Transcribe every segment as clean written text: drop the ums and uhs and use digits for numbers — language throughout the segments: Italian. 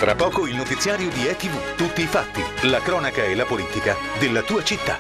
Tra poco il notiziario di ETV. Tutti i fatti, la cronaca e la politica della tua città.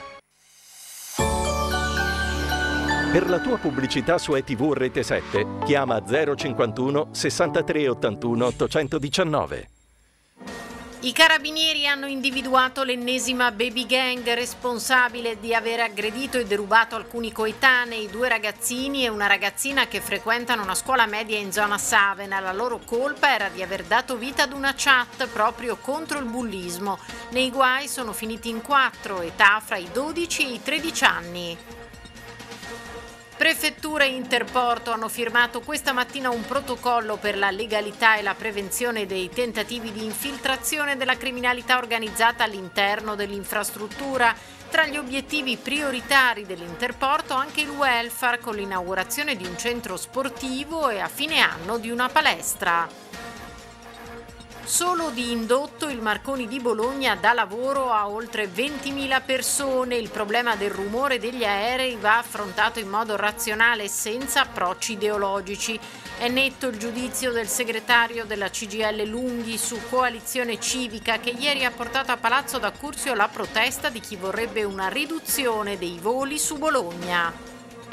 Per la tua pubblicità su ETV Rete 7, chiama 051 63 81 819. I carabinieri hanno individuato l'ennesima baby gang responsabile di aver aggredito e derubato alcuni coetanei, 2 ragazzini e una ragazzina che frequentano una scuola media in zona Savena. La loro colpa era di aver dato vita ad una chat proprio contro il bullismo. Nei guai sono finiti in 4, età fra i 12 e i 13 anni. Prefettura e Interporto hanno firmato questa mattina un protocollo per la legalità e la prevenzione dei tentativi di infiltrazione della criminalità organizzata all'interno dell'infrastruttura. Tra gli obiettivi prioritari dell'Interporto anche il welfare, con l'inaugurazione di un centro sportivo e a fine anno di una palestra. Solo di indotto il Marconi di Bologna dà lavoro a oltre 20.000 persone. Il problema del rumore degli aerei va affrontato in modo razionale e senza approcci ideologici. È netto il giudizio del segretario della CGIL Lunghi su Coalizione Civica, che ieri ha portato a Palazzo d'Accursio la protesta di chi vorrebbe una riduzione dei voli su Bologna.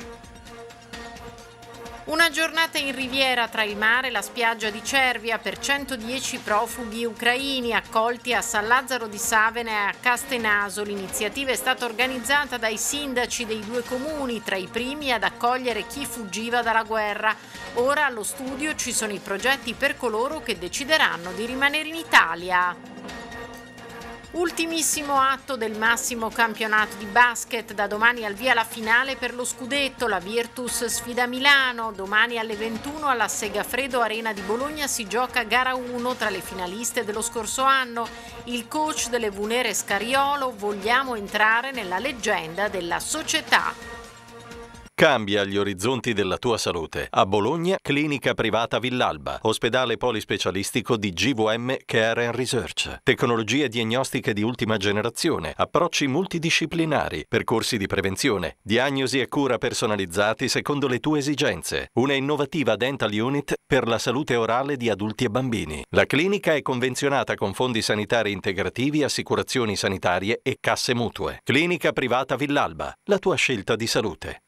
Una giornata in riviera tra il mare e la spiaggia di Cervia per 110 profughi ucraini accolti a San Lazzaro di Savena e a Castenaso. L'iniziativa è stata organizzata dai sindaci dei 2 comuni, tra i primi ad accogliere chi fuggiva dalla guerra. Ora allo studio ci sono i progetti per coloro che decideranno di rimanere in Italia. Ultimissimo atto del massimo campionato di basket, da domani al via la finale per lo scudetto, la Virtus sfida Milano, domani alle 21 alla Segafredo Arena di Bologna si gioca gara 1 tra le finaliste dello scorso anno. Il coach delle Vunere Scariolo: vogliamo entrare nella leggenda della società. Cambia gli orizzonti della tua salute. A Bologna, clinica privata Villalba, ospedale polispecialistico di GVM Care and Research, tecnologie diagnostiche di ultima generazione, approcci multidisciplinari, percorsi di prevenzione, diagnosi e cura personalizzati secondo le tue esigenze, una innovativa dental unit per la salute orale di adulti e bambini. La clinica è convenzionata con fondi sanitari integrativi, assicurazioni sanitarie e casse mutue. Clinica privata Villalba, la tua scelta di salute.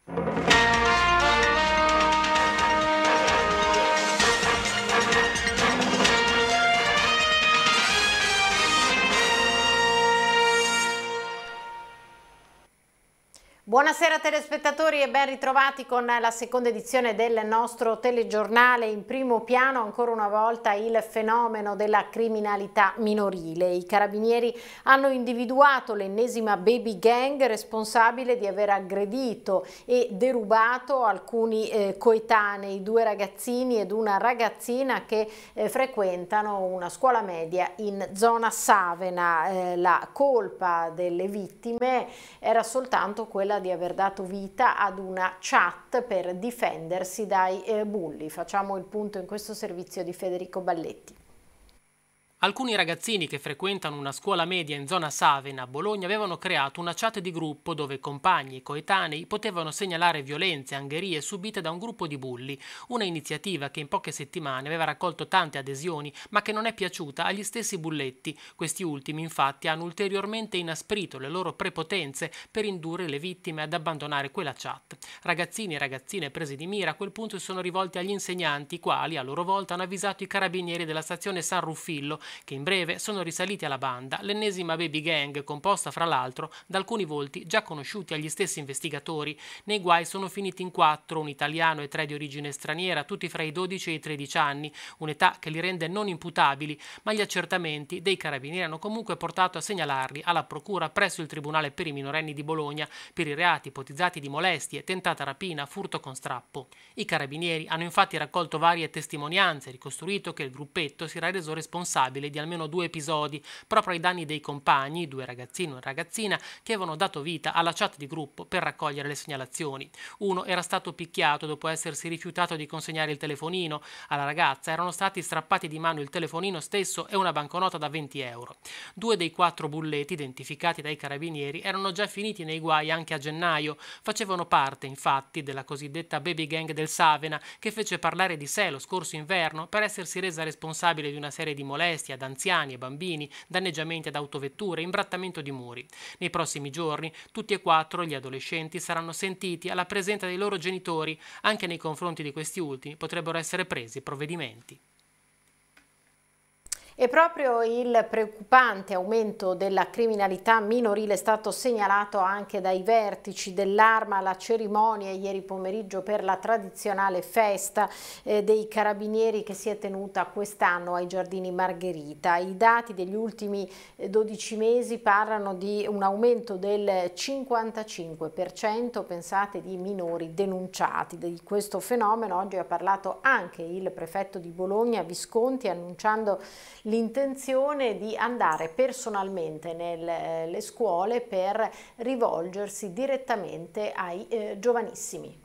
Buonasera telespettatori e ben ritrovati con la seconda edizione del nostro telegiornale. In primo piano ancora una volta il fenomeno della criminalità minorile. I carabinieri hanno individuato l'ennesima baby gang responsabile di aver aggredito e derubato alcuni coetanei, 2 ragazzini ed una ragazzina che frequentano una scuola media in zona Savena. La colpa delle vittime era soltanto quella di aver dato vita ad una chat per difendersi dai bulli. Facciamo il punto in questo servizio di Federico Balletti. Alcuni ragazzini che frequentano una scuola media in zona Savena a Bologna avevano creato una chat di gruppo dove compagni e coetanei potevano segnalare violenze e angherie subite da un gruppo di bulli, una iniziativa che in poche settimane aveva raccolto tante adesioni ma che non è piaciuta agli stessi bulletti. Questi ultimi infatti hanno ulteriormente inasprito le loro prepotenze per indurre le vittime ad abbandonare quella chat. Ragazzini e ragazzine presi di mira a quel punto si sono rivolti agli insegnanti, i quali a loro volta hanno avvisato i carabinieri della stazione San Ruffillo, che in breve sono risaliti alla banda, l'ennesima baby gang composta fra l'altro da alcuni volti già conosciuti agli stessi investigatori. Nei guai sono finiti in 4, un italiano e 3 di origine straniera, tutti fra i 12 e i 13 anni, un'età che li rende non imputabili, ma gli accertamenti dei carabinieri hanno comunque portato a segnalarli alla procura presso il Tribunale per i minorenni di Bologna per i reati ipotizzati di molestie, tentata rapina, furto con strappo. I carabinieri hanno infatti raccolto varie testimonianze e ricostruito che il gruppetto si era reso responsabile di almeno 2 episodi proprio ai danni dei compagni, 2 ragazzini e una ragazzina, che avevano dato vita alla chat di gruppo per raccogliere le segnalazioni. Uno era stato picchiato dopo essersi rifiutato di consegnare il telefonino. Alla ragazza erano stati strappati di mano il telefonino stesso e una banconota da 20 euro. 2 dei 4 bulletti identificati dai carabinieri erano già finiti nei guai anche a gennaio. Facevano parte infatti della cosiddetta baby gang del Savena, che fece parlare di sé lo scorso inverno per essersi resa responsabile di una serie di molestie, ad anziani e bambini, danneggiamenti ad autovetture, imbrattamento di muri. Nei prossimi giorni tutti e 4 gli adolescenti saranno sentiti alla presenza dei loro genitori. Anche nei confronti di questi ultimi potrebbero essere presi provvedimenti. E proprio il preoccupante aumento della criminalità minorile è stato segnalato anche dai vertici dell'Arma alla cerimonia ieri pomeriggio per la tradizionale festa dei Carabinieri che si è tenuta quest'anno ai Giardini Margherita. I dati degli ultimi 12 mesi parlano di un aumento del 55%, pensate, di minori denunciati. Di questo fenomeno oggi ha parlato anche il prefetto di Bologna, Visconti, annunciando l'intenzione di andare personalmente nelle scuole per rivolgersi direttamente ai giovanissimi.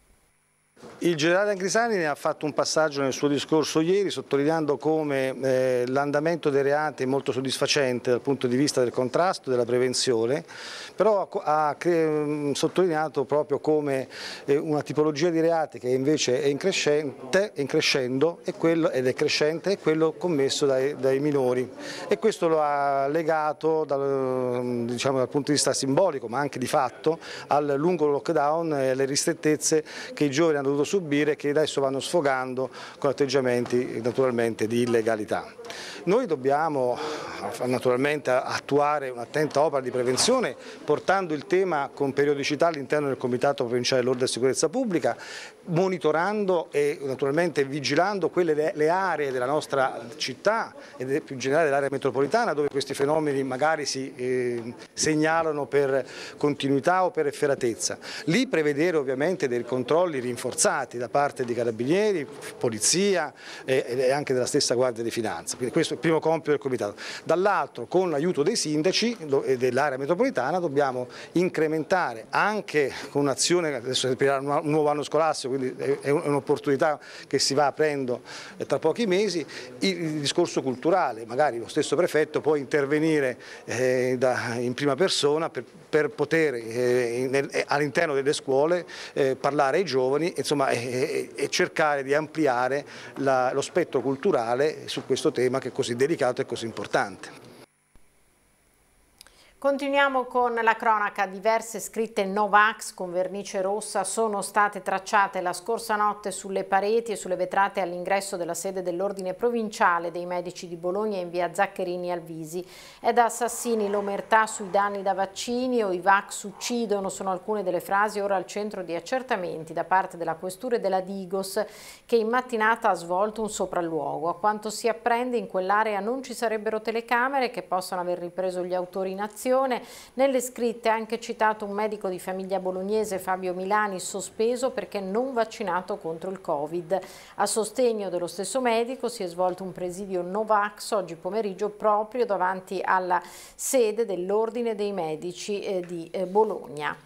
Il generale Angrisani ne ha fatto un passaggio nel suo discorso ieri, sottolineando come l'andamento dei reati è molto soddisfacente dal punto di vista del contrasto e della prevenzione, però ha sottolineato proprio come una tipologia di reati che invece è in crescendo ed è crescente è quello commesso dai minori, e questo lo ha legato diciamo, dal punto di vista simbolico ma anche di fatto al lungo lockdown e alle ristrettezze che i giovani hanno dovuto subire, che adesso vanno sfogando con atteggiamenti naturalmente di illegalità. Noi dobbiamo naturalmente attuare un'attenta opera di prevenzione, portando il tema con periodicità all'interno del Comitato Provinciale dell'Ordine e Sicurezza Pubblica, monitorando e naturalmente vigilando le aree della nostra città e più in generale dell'area metropolitana dove questi fenomeni magari si segnalano per continuità o per efferatezza. Lì prevedere ovviamente dei controlli rinforzati da parte di carabinieri, polizia e anche della stessa Guardia di Finanza. Quindi questo è il primo compito del Comitato. Dall'altro, con l'aiuto dei sindaci e dell'area metropolitana, dobbiamo incrementare anche con un'azione, adesso aprirà un nuovo anno scolastico, quindi è un'opportunità che si va aprendo tra pochi mesi, il discorso culturale. Magari lo stesso prefetto può intervenire in prima persona per poter all'interno delle scuole parlare ai giovani, insomma, e cercare di ampliare lo spettro culturale su questo tema che è così delicato e così importante. Continuiamo con la cronaca. Diverse scritte Novax con vernice rossa sono state tracciate la scorsa notte sulle pareti e sulle vetrate all'ingresso della sede dell'Ordine Provinciale dei Medici di Bologna in via Zaccherini Alvisi. È da Sassini l'omertà sui danni da vaccini o i Vax uccidono sono alcune delle frasi ora al centro di accertamenti da parte della Questura e della Digos, che in mattinata ha svolto un sopralluogo. A quanto si apprende, in quell'area non ci sarebbero telecamere che possano aver ripreso gli autori in azione. Nelle scritte è anche citato un medico di famiglia bolognese, Fabio Milani, sospeso perché non vaccinato contro il Covid. A sostegno dello stesso medico si è svolto un presidio Novax oggi pomeriggio proprio davanti alla sede dell'Ordine dei Medici di Bologna.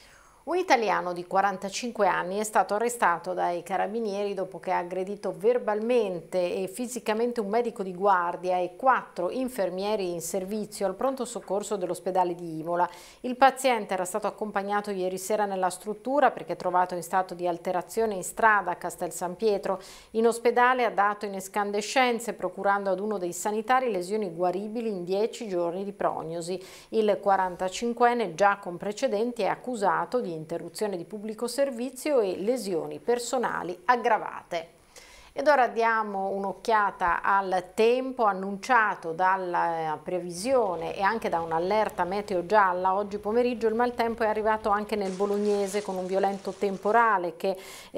Un italiano di 45 anni è stato arrestato dai carabinieri dopo che ha aggredito verbalmente e fisicamente un medico di guardia e 4 infermieri in servizio al pronto soccorso dell'ospedale di Imola. Il paziente era stato accompagnato ieri sera nella struttura perché trovato in stato di alterazione in strada a Castel San Pietro. In ospedale ha dato in escandescenze, procurando ad uno dei sanitari lesioni guaribili in 10 giorni di prognosi. Il 45enne, già con precedenti, è accusato di interruzione di pubblico servizio e lesioni personali aggravate. Ed ora diamo un'occhiata al tempo annunciato dalla previsione e anche da un'allerta meteo gialla. Oggi pomeriggio il maltempo è arrivato anche nel Bolognese con un violento temporale che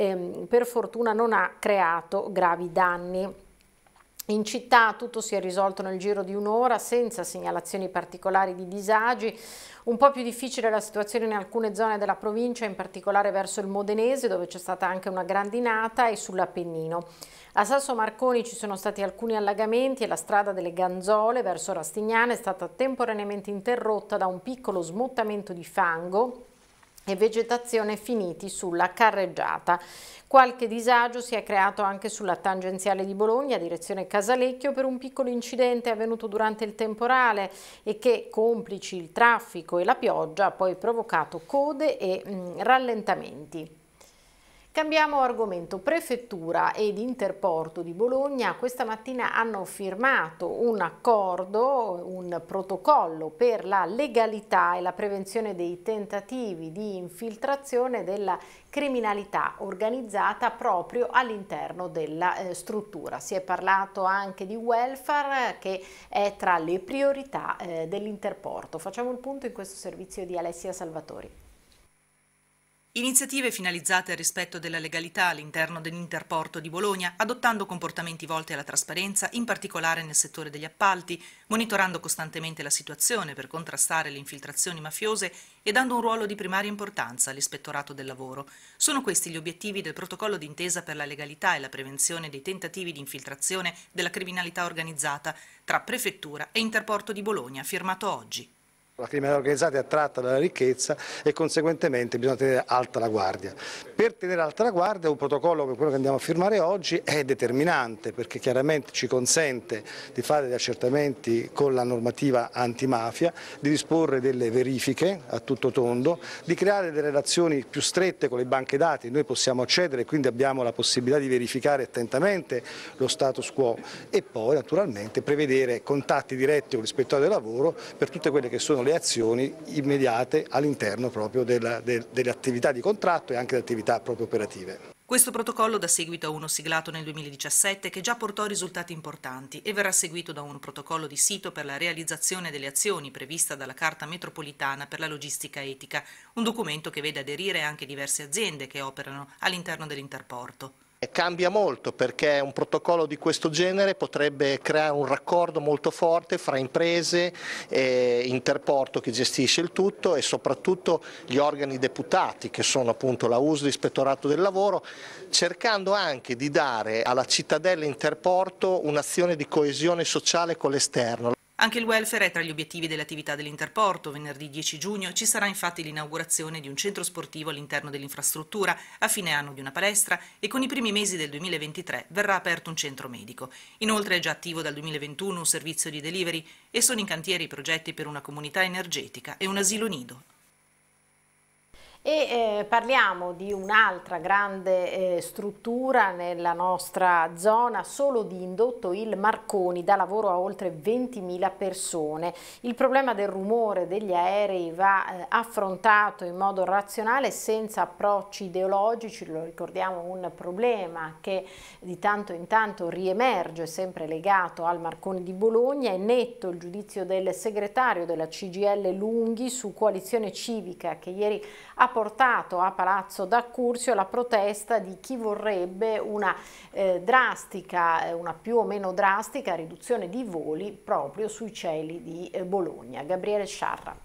per fortuna non ha creato gravi danni. In città tutto si è risolto nel giro di un'ora senza segnalazioni particolari di disagi. Un po' più difficile la situazione in alcune zone della provincia, in particolare verso il Modenese, dove c'è stata anche una grandinata, e sull'Appennino. A Sasso Marconi ci sono stati alcuni allagamenti e la strada delle Ganzole verso Rastignano è stata temporaneamente interrotta da un piccolo smottamento di fango e vegetazione finiti sulla carreggiata. Qualche disagio si è creato anche sulla tangenziale di Bologna, direzione Casalecchio, per un piccolo incidente avvenuto durante il temporale e che, complici il traffico e la pioggia, ha poi provocato code e rallentamenti. Cambiamo argomento. Prefettura ed Interporto di Bologna questa mattina hanno firmato un accordo, un protocollo per la legalità e la prevenzione dei tentativi di infiltrazione della criminalità organizzata proprio all'interno della struttura. Si è parlato anche di welfare, che è tra le priorità dell'Interporto. Facciamo il punto in questo servizio di Alessia Salvatori. Iniziative finalizzate al rispetto della legalità all'interno dell'Interporto di Bologna, adottando comportamenti volti alla trasparenza, in particolare nel settore degli appalti, monitorando costantemente la situazione per contrastare le infiltrazioni mafiose e dando un ruolo di primaria importanza all'Ispettorato del Lavoro. Sono questi gli obiettivi del protocollo d'intesa per la legalità e la prevenzione dei tentativi di infiltrazione della criminalità organizzata tra Prefettura e Interporto di Bologna, firmato oggi. La criminalità organizzata è attratta dalla ricchezza e conseguentemente bisogna tenere alta la guardia. Per tenere alta la guardia un protocollo come quello che andiamo a firmare oggi è determinante, perché chiaramente ci consente di fare degli accertamenti con la normativa antimafia, di disporre delle verifiche a tutto tondo, di creare delle relazioni più strette con le banche dati. Noi possiamo accedere, quindi abbiamo la possibilità di verificare attentamente lo status quo e poi naturalmente prevedere contatti diretti con l'Ispettorato del Lavoro per tutte quelle che sono le azioni immediate all'interno proprio delle attività di contratto e anche delle attività proprio operative. Questo protocollo dà seguito a uno siglato nel 2017 che già portò risultati importanti e verrà seguito da un protocollo di sito per la realizzazione delle azioni prevista dalla Carta Metropolitana per la Logistica Etica, un documento che vede aderire anche diverse aziende che operano all'interno dell'Interporto. Cambia molto perché un protocollo di questo genere potrebbe creare un raccordo molto forte fra imprese, Interporto che gestisce il tutto e soprattutto gli organi deputati che sono appunto la USL, l'Ispettorato del Lavoro, cercando anche di dare alla cittadella Interporto un'azione di coesione sociale con l'esterno. Anche il welfare è tra gli obiettivi delle attività dell'Interporto. Venerdì 10 giugno ci sarà infatti l'inaugurazione di un centro sportivo all'interno dell'infrastruttura, a fine anno di una palestra e con i primi mesi del 2023 verrà aperto un centro medico. Inoltre è già attivo dal 2021 un servizio di delivery e sono in cantiere i progetti per una comunità energetica e un asilo nido. E parliamo di un'altra grande struttura nella nostra zona, solo di indotto il Marconi, dà lavoro a oltre 20.000 persone. Il problema del rumore degli aerei va affrontato in modo razionale, senza approcci ideologici. Lo ricordiamo, un problema che di tanto in tanto riemerge, sempre legato al Marconi di Bologna. È netto il giudizio del segretario della CGIL Lunghi su Coalizione Civica, che ieri ha portato a Palazzo d'Accursio la protesta di chi vorrebbe una drastica, una più o meno drastica riduzione di voli proprio sui cieli di Bologna. Gabriele Sciarra.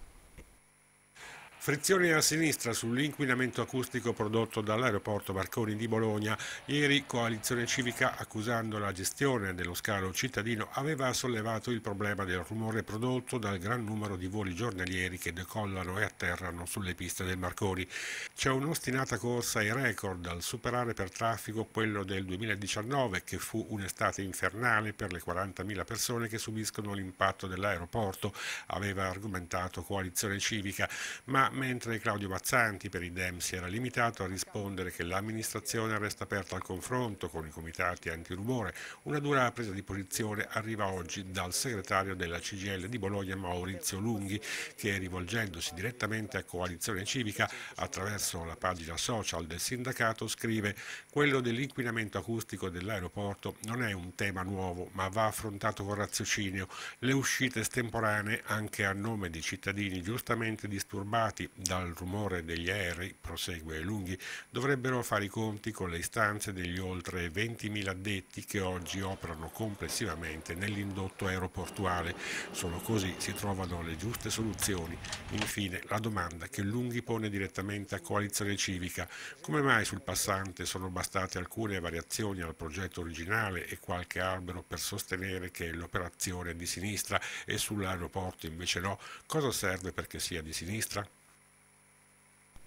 Frizioni a sinistra sull'inquinamento acustico prodotto dall'aeroporto Marconi di Bologna. Ieri Coalizione Civica, accusando la gestione dello scalo cittadino, aveva sollevato il problema del rumore prodotto dal gran numero di voli giornalieri che decollano e atterrano sulle piste del Marconi. C'è un'ostinata corsa ai record, al superare per traffico quello del 2019, che fu un'estate infernale per le 40.000 persone che subiscono l'impatto dell'aeroporto, aveva argomentato Coalizione Civica, ma mentre Claudio Mazzanti per i Dem si era limitato a rispondere che l'amministrazione resta aperta al confronto con i comitati antirumore, una dura presa di posizione arriva oggi dal segretario della CGIL di Bologna Maurizio Lunghi, che rivolgendosi direttamente a Coalizione Civica attraverso la pagina social del sindacato scrive: quello dell'inquinamento acustico dell'aeroporto non è un tema nuovo, ma va affrontato con raziocinio. Le uscite estemporanee, anche a nome di cittadini giustamente disturbati dal rumore degli aerei, prosegue Lunghi, dovrebbero fare i conti con le istanze degli oltre 20.000 addetti che oggi operano complessivamente nell'indotto aeroportuale. Solo così si trovano le giuste soluzioni. Infine la domanda che Lunghi pone direttamente a Coalizione Civica: come mai sul passante sono bastate alcune variazioni al progetto originale e qualche albero per sostenere che l'operazione è di sinistra e sull'aeroporto invece no? Cosa serve perché sia di sinistra?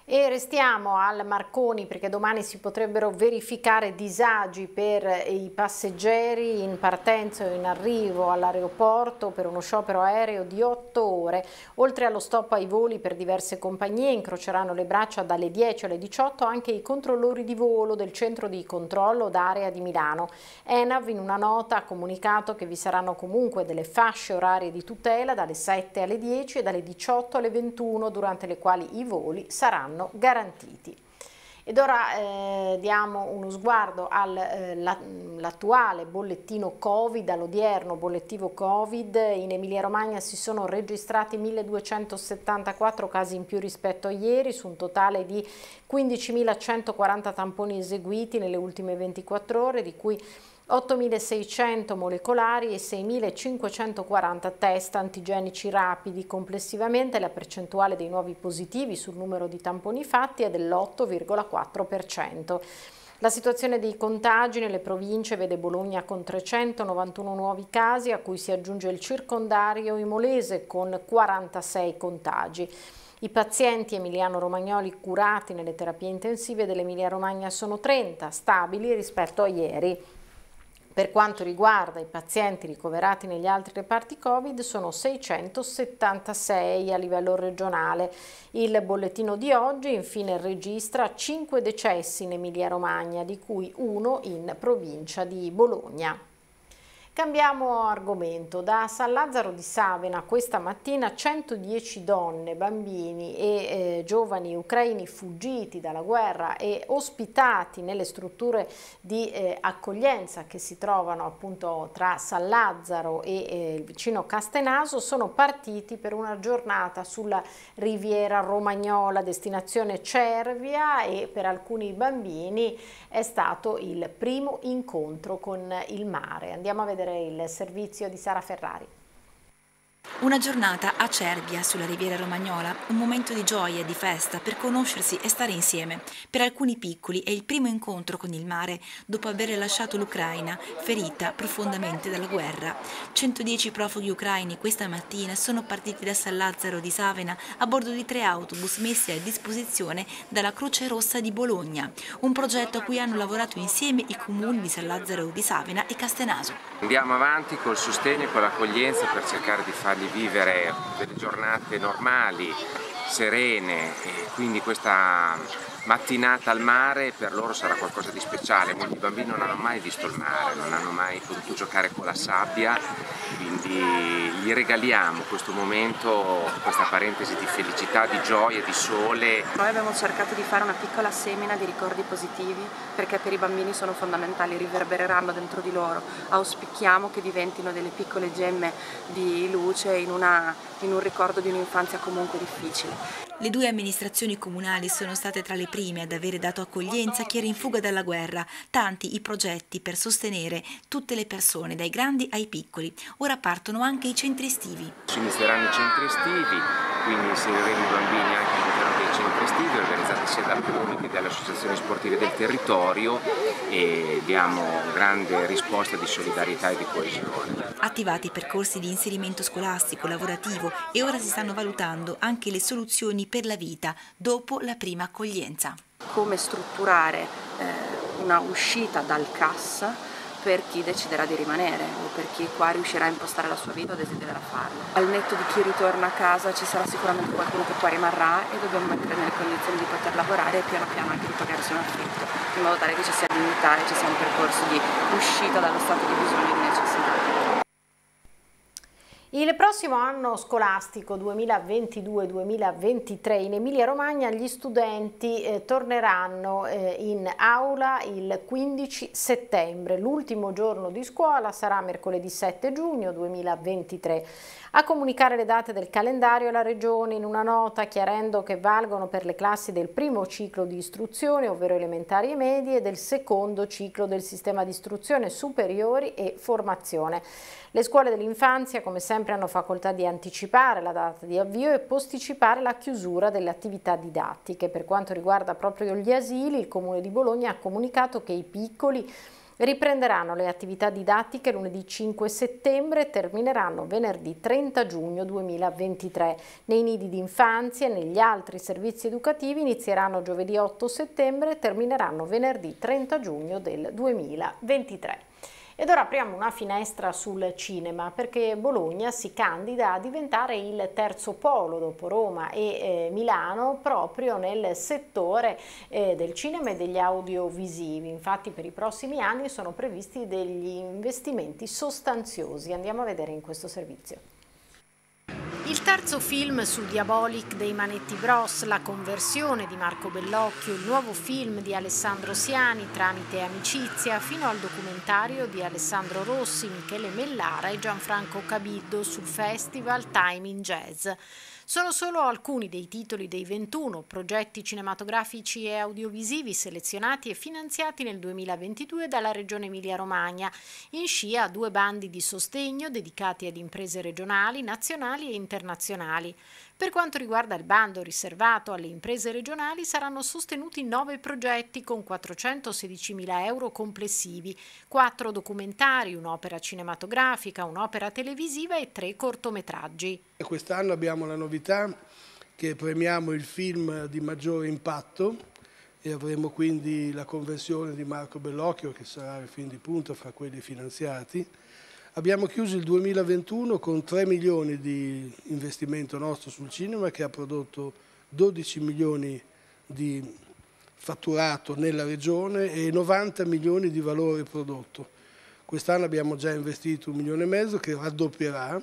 E restiamo al Marconi perché domani si potrebbero verificare disagi per i passeggeri in partenza o in arrivo all'aeroporto per uno sciopero aereo di 8 ore. Oltre allo stop ai voli per diverse compagnie incroceranno le braccia dalle 10 alle 18 anche i controllori di volo del centro di controllo d'area di Milano. ENAV in una nota ha comunicato che vi saranno comunque delle fasce orarie di tutela dalle 7 alle 10 e dalle 18 alle 21 durante le quali i voli saranno garantiti. Ed ora diamo uno sguardo all'attuale bollettino Covid, all'odierno bollettivo Covid. In Emilia-Romagna si sono registrati 1274 casi in più rispetto a ieri, su un totale di 15.140 tamponi eseguiti nelle ultime 24 ore, di cui 8.600 molecolari e 6.540 test antigenici rapidi. Complessivamente la percentuale dei nuovi positivi sul numero di tamponi fatti è dell'8,4%. La situazione dei contagi nelle province vede Bologna con 391 nuovi casi, a cui si aggiunge il circondario imolese con 46 contagi. I pazienti emiliano-romagnoli curati nelle terapie intensive dell'Emilia-Romagna sono 30, stabili rispetto a ieri. Per quanto riguarda i pazienti ricoverati negli altri reparti Covid sono 676 a livello regionale. Il bollettino di oggi infine registra 5 decessi in Emilia-Romagna, di cui 1 in provincia di Bologna. Cambiamo argomento. Da San Lazzaro di Savena questa mattina 110 donne, bambini e giovani ucraini fuggiti dalla guerra e ospitati nelle strutture di accoglienza che si trovano appunto tra San Lazzaro e il vicino Castenaso sono partiti per una giornata sulla riviera romagnola, destinazione Cervia, e per alcuni bambini è stato il primo incontro con il mare. Andiamo a vedere il servizio di Sara Ferrari. Una giornata a Cervia, sulla riviera romagnola, un momento di gioia e di festa per conoscersi e stare insieme. Per alcuni piccoli è il primo incontro con il mare dopo aver lasciato l'Ucraina, ferita profondamente dalla guerra. 110 profughi ucraini questa mattina sono partiti da San Lazzaro di Savena a bordo di 3 autobus messi a disposizione dalla Croce Rossa di Bologna, un progetto a cui hanno lavorato insieme i comuni di San Lazzaro di Savena e Castenaso. Andiamo avanti col sostegno e con l'accoglienza per cercare di fargli vivere delle giornate normali, serene, e quindi questa mattinata al mare per loro sarà qualcosa di speciale. Molti bambini non hanno mai visto il mare, non hanno mai potuto giocare con la sabbia, quindi gli regaliamo questo momento, questa parentesi di felicità, di gioia, di sole. Noi abbiamo cercato di fare una piccola semina di ricordi positivi perché per i bambini sono fondamentali, riverbereranno dentro di loro. Auspichiamo che diventino delle piccole gemme di luce in un ricordo di un'infanzia comunque difficile. Le 2 amministrazioni comunali sono state tra le prime ad avere dato accoglienza a chi era in fuga dalla guerra. Tanti i progetti per sostenere tutte le persone, dai grandi ai piccoli. Ora partono anche i centri estivi. Si inizieranno i centri estivi, quindi inseriremo i bambini anche all'interno dei centri estivi, organizzati sia dal comune che dalle associazioni sportive del territorio, e diamo grande risposta di solidarietà e di coesione. Attivati percorsi di inserimento scolastico, lavorativo, e ora si stanno valutando anche le soluzioni per la vita dopo la prima accoglienza. Come strutturare una uscita dal CAS per chi deciderà di rimanere o per chi qua riuscirà a impostare la sua vita o desidererà farlo. Al netto di chi ritorna a casa ci sarà sicuramente qualcuno che qua rimarrà e dobbiamo mettere nelle condizioni di poter lavorare e piano piano anche di pagarsi un affitto, in modo tale che ci sia dignità e ci sia un percorso di uscita dallo stato di bisogno e di necessità. Il prossimo anno scolastico 2022-2023 in Emilia-Romagna gli studenti torneranno in aula il 15 settembre. L'ultimo giorno di scuola sarà mercoledì 7 giugno 2023. A comunicare le date del calendario è la Regione in una nota, chiarendo che valgono per le classi del primo ciclo di istruzione, ovvero elementari e medie, e del secondo ciclo del sistema di istruzione superiori e formazione. Le scuole dell'infanzia, come sempre, hanno facoltà di anticipare la data di avvio e posticipare la chiusura delle attività didattiche. Per quanto riguarda proprio gli asili, il Comune di Bologna ha comunicato che i piccoli Riprenderanno le attività didattiche lunedì 5 settembre e termineranno venerdì 30 giugno 2023. Nei nidi di infanzia e negli altri servizi educativi inizieranno giovedì 8 settembre e termineranno venerdì 30 giugno del 2023. Ed ora apriamo una finestra sul cinema, perché Bologna si candida a diventare il terzo polo dopo Roma e Milano proprio nel settore del cinema e degli audiovisivi. Infatti per i prossimi anni sono previsti degli investimenti sostanziosi. Andiamo a vedere in questo servizio. Il terzo film su Diabolic dei Manetti Bros, la conversione di Marco Bellocchio, il nuovo film di Alessandro Siani tramite Amicizia, fino al documentario di Alessandro Rossi, Michele Mellara e Gianfranco Cabiddo sul festival Time in Jazz. Sono solo alcuni dei titoli dei 21 progetti cinematografici e audiovisivi selezionati e finanziati nel 2022 dalla Regione Emilia-Romagna, in scia a 2 bandi di sostegno dedicati ad imprese regionali, nazionali e internazionali. Per quanto riguarda il bando riservato alle imprese regionali, saranno sostenuti 9 progetti con 416.000 euro complessivi, 4 documentari, un'opera cinematografica, un'opera televisiva e 3 cortometraggi. Quest'anno abbiamo la novità che premiamo il film di maggiore impatto e avremo quindi la conversione di Marco Bellocchio, che sarà il film di punta fra quelli finanziati. Abbiamo chiuso il 2021 con 3 milioni di investimento nostro sul cinema, che ha prodotto 12 milioni di fatturato nella regione e 90 milioni di valore prodotto. Quest'anno abbiamo già investito 1,5 milioni che raddoppierà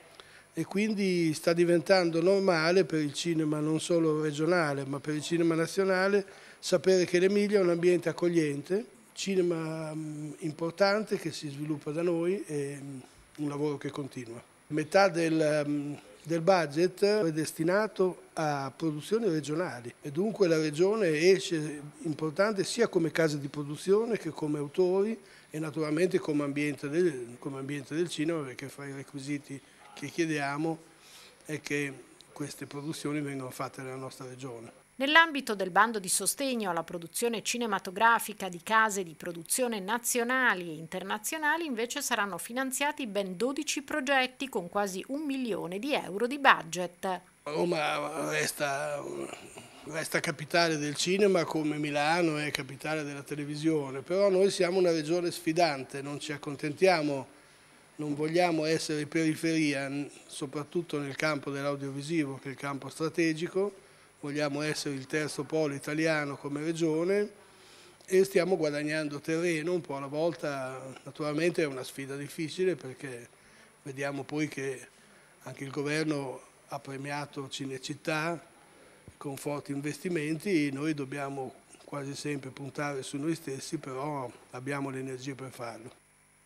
e quindi sta diventando normale per il cinema non solo regionale ma per il cinema nazionale sapere che l'Emilia è un ambiente accogliente, cinema importante che si sviluppa da noi e un lavoro che continua. Metà del budget è destinato a produzioni regionali e dunque la regione esce importante sia come casa di produzione che come autori e naturalmente come ambiente del cinema, perché fra i requisiti che chiediamo è che queste produzioni vengano fatte nella nostra regione. Nell'ambito del bando di sostegno alla produzione cinematografica di case di produzione nazionali e internazionali invece saranno finanziati ben 12 progetti con quasi 1 milione di euro di budget. Roma resta capitale del cinema come Milano è capitale della televisione, però noi siamo una regione sfidante, non ci accontentiamo, non vogliamo essere periferia, soprattutto nel campo dell'audiovisivo che è il campo strategico. Vogliamo essere il terzo polo italiano come regione e stiamo guadagnando terreno un po' alla volta. Naturalmente è una sfida difficile perché vediamo poi che anche il governo ha premiato Cinecittà con forti investimenti. Noi dobbiamo quasi sempre puntare su noi stessi, però abbiamo le energie per farlo.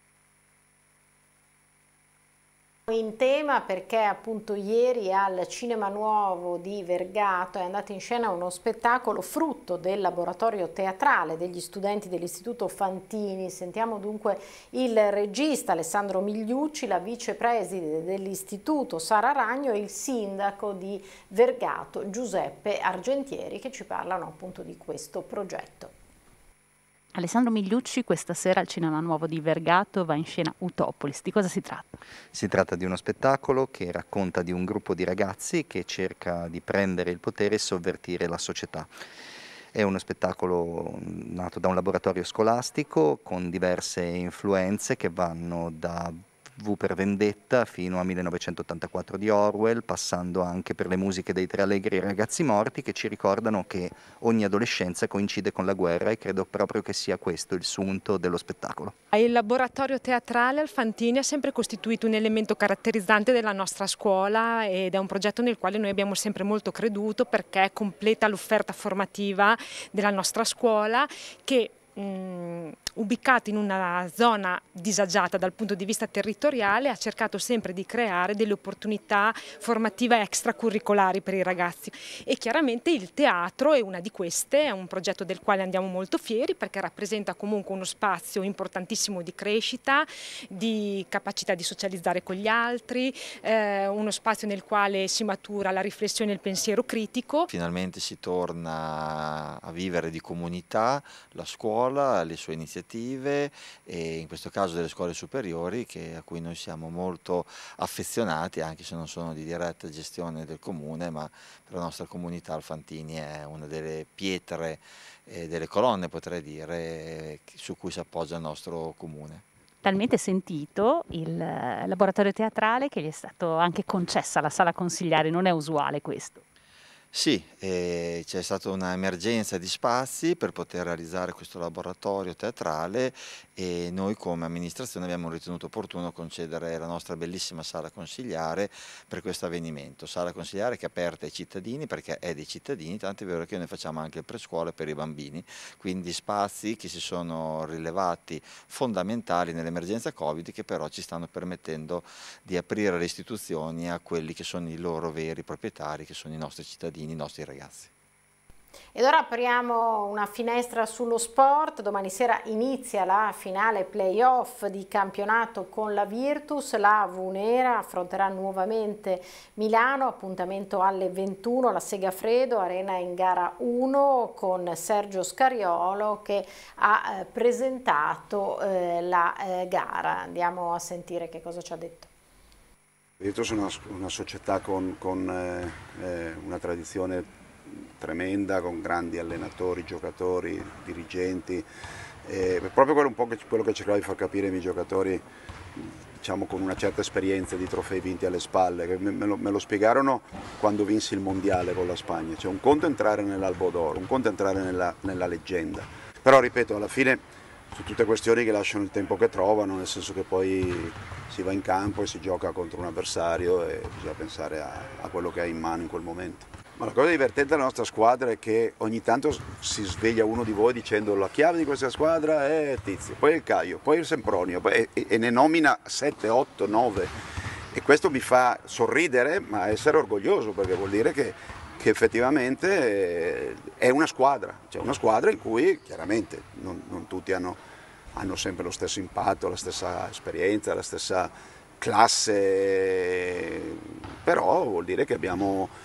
In tema perché appunto ieri al Cinema Nuovo di Vergato è andato in scena uno spettacolo frutto del laboratorio teatrale degli studenti dell'Istituto Fantini. Sentiamo dunque il regista Alessandro Migliucci, la vicepresidente dell'Istituto Sara Ragno e il sindaco di Vergato Giuseppe Argentieri che ci parlano appunto di questo progetto. Alessandro Migliucci, questa sera al Cinema Nuovo di Vergato va in scena Utopolis. Di cosa si tratta? Si tratta di uno spettacolo che racconta di un gruppo di ragazzi che cerca di prendere il potere e sovvertire la società. È uno spettacolo nato da un laboratorio scolastico con diverse influenze che vanno da V per Vendetta fino a 1984 di Orwell, passando anche per le musiche dei Tre Allegri Ragazzi Morti, che ci ricordano che ogni adolescenza coincide con la guerra, e credo proprio che sia questo il sunto dello spettacolo. Il laboratorio teatrale al Fantini ha sempre costituito un elemento caratterizzante della nostra scuola ed è un progetto nel quale noi abbiamo sempre molto creduto, perché completa l'offerta formativa della nostra scuola che ubicato in una zona disagiata dal punto di vista territoriale, ha cercato sempre di creare delle opportunità formative extracurricolari per i ragazzi, e chiaramente il teatro è una di queste. È un progetto del quale andiamo molto fieri perché rappresenta comunque uno spazio importantissimo di crescita, di capacità di socializzare con gli altri, uno spazio nel quale si matura la riflessione e il pensiero critico. Finalmente si torna a vivere di comunità, la scuola, le sue iniziative, iniziative, e in questo caso delle scuole superiori, a cui noi siamo molto affezionati, anche se non sono di diretta gestione del comune, ma per la nostra comunità Alfantini è una delle pietre, delle colonne potrei dire, su cui si appoggia il nostro comune. Talmente sentito il laboratorio teatrale che gli è stato anche concessa la sala consigliare, non è usuale questo. Sì, c'è stata un'emergenza di spazi per poter realizzare questo laboratorio teatrale e noi come amministrazione abbiamo ritenuto opportuno concedere la nostra bellissima sala consigliare per questo avvenimento. Sala consigliare che è aperta ai cittadini perché è dei cittadini, tanto è vero che noi facciamo anche il prescuola per i bambini, quindi spazi che si sono rilevati fondamentali nell'emergenza Covid, che però ci stanno permettendo di aprire le istituzioni a quelli che sono i loro veri proprietari, che sono i nostri cittadini, i nostri ragazzi. Ed ora apriamo una finestra sullo sport. Domani sera inizia la finale playoff di campionato con la Virtus. La Vunera affronterà nuovamente Milano, appuntamento alle 21, la Segafredo, arena in gara 1 con Sergio Scariolo che ha presentato la gara. Andiamo a sentire che cosa ci ha detto. Virtus è una società con una tradizione tremenda, con grandi allenatori, giocatori, dirigenti, proprio un po' quello che cercavo di far capire ai miei giocatori, diciamo con una certa esperienza di trofei vinti alle spalle, che me lo spiegarono quando vinsi il mondiale con la Spagna. Cioè un conto entrare nell'Albo d'Oro, un conto entrare nella leggenda, però ripeto, alla fine sono tutte questioni che lasciano il tempo che trovano, nel senso che poi si va in campo e si gioca contro un avversario e bisogna pensare a quello che hai in mano in quel momento. Ma la cosa divertente della nostra squadra è che ogni tanto si sveglia uno di voi dicendo la chiave di questa squadra è Tizio, poi il Caio, poi il Sempronio, e ne nomina 7, 8, 9 e questo mi fa sorridere ma essere orgoglioso, perché vuol dire che effettivamente è una squadra, cioè una squadra in cui chiaramente non tutti hanno sempre lo stesso impatto, la stessa esperienza, la stessa classe, però vuol dire che abbiamo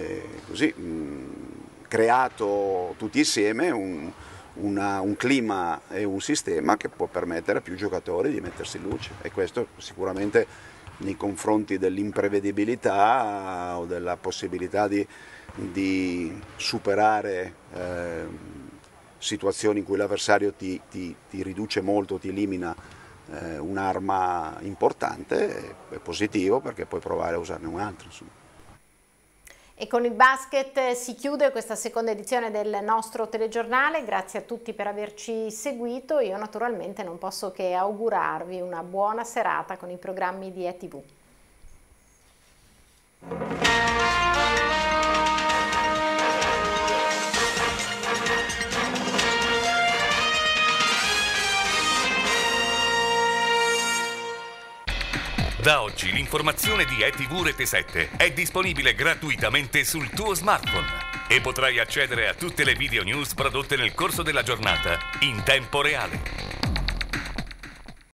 creato tutti insieme un clima e un sistema che può permettere a più giocatori di mettersi in luce, e questo sicuramente nei confronti dell'imprevedibilità o della possibilità di superare situazioni in cui l'avversario ti riduce molto, ti elimina un'arma importante, è positivo perché puoi provare a usarne un'altra. E con il basket si chiude questa seconda edizione del nostro telegiornale. Grazie a tutti per averci seguito. Io naturalmente non posso che augurarvi una buona serata con i programmi di ETV. Da oggi l'informazione di ETV Rete 7 è disponibile gratuitamente sul tuo smartphone e potrai accedere a tutte le video news prodotte nel corso della giornata in tempo reale.